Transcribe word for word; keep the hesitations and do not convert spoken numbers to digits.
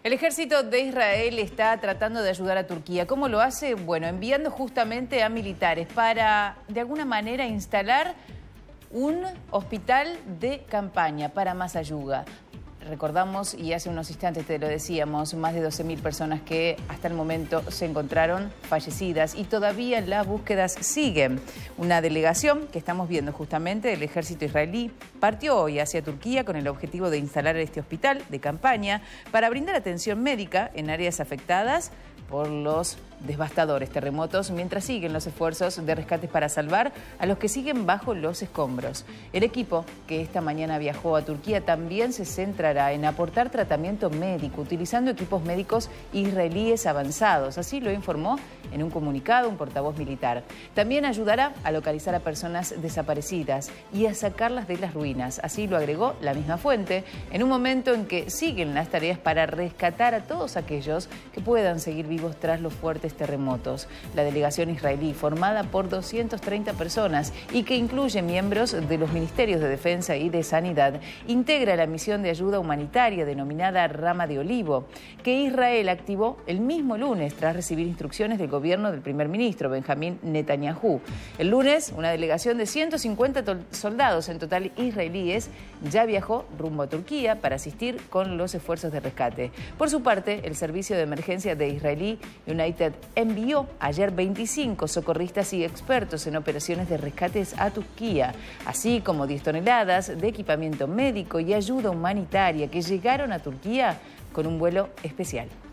El ejército de Israel está tratando de ayudar a Turquía. ¿Cómo lo hace? Bueno, enviando justamente a militares para, de alguna manera, instalar un hospital de campaña para Masayuga. Recordamos, y hace unos instantes te lo decíamos, más de doce mil personas que hasta el momento se encontraron fallecidas y todavía las búsquedas siguen. Una delegación que estamos viendo justamente del ejército israelí partió hoy hacia Turquía con el objetivo de instalar este hospital de campaña para brindar atención médica en áreas afectadas por los devastadores terremotos, mientras siguen los esfuerzos de rescate para salvar a los que siguen bajo los escombros. El equipo que esta mañana viajó a Turquía también se centrará en aportar tratamiento médico, utilizando equipos médicos israelíes avanzados. Así lo informó en un comunicado un portavoz militar. También ayudará a localizar a personas desaparecidas y a sacarlas de las ruinas. Así lo agregó la misma fuente, en un momento en que siguen las tareas para rescatar a todos aquellos que puedan seguir vivos tras los fuertes terremotos. La delegación israelí, formada por doscientas treinta personas y que incluye miembros de los Ministerios de Defensa y de Sanidad, integra la misión de ayuda humanitaria denominada Rama de Olivo, que Israel activó el mismo lunes tras recibir instrucciones del gobierno del primer ministro Benjamín Netanyahu. El lunes, una delegación de ciento cincuenta soldados en total israelíes ya viajó rumbo a Turquía para asistir con los esfuerzos de rescate. Por su parte, el servicio de emergencia de israelí United envió ayer veinticinco socorristas y expertos en operaciones de rescates a Turquía, así como diez toneladas de equipamiento médico y ayuda humanitaria que llegaron a Turquía con un vuelo especial.